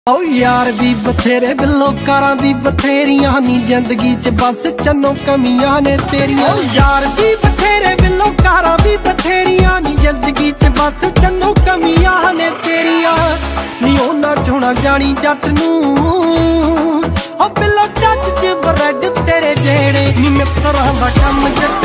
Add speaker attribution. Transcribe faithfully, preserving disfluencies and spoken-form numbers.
Speaker 1: ओ यार भी बथेरे बिल्लो कारा भी बथेरियां नी जिंदगी च बस चन्नो कमियां ने तेरियां। ओ यार भी बथेरे बिल्लो कारा भी बथेरियां नी जिंदगी च बस चन्नो कमियां ने तेरियां। नी ओना चोना जानी जट नू ओ बिल्लो टच च ब्रेड तेरे जेड़े नी मित्तरां दा कम